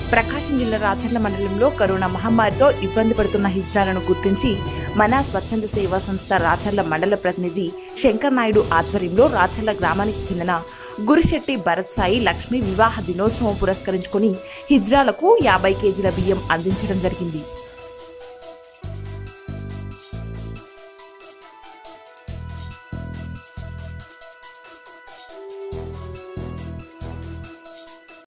ప్రకాశం జిల్లా రాచర్ల మండలంలో కరోనా మహమ్మారితో ఇబ్బంది పడుతున్న హిజ్రాలను గుర్తించి మన స్వచ్ఛంద సేవా సంస్థ రాచర్ల మండల ప్రతినిధి శంకర్ నాయుడు ఆధ్వర్యంలో రాచర్ల గ్రామానికి చెందిన గురిశెట్టి భరత్ సాయి లక్ష్మి వివాహ దినోత్సవం పురస్కరించుకుని హిజ్రాలకు 50 కేజీల బియ్యం అందించడం జరిగింది.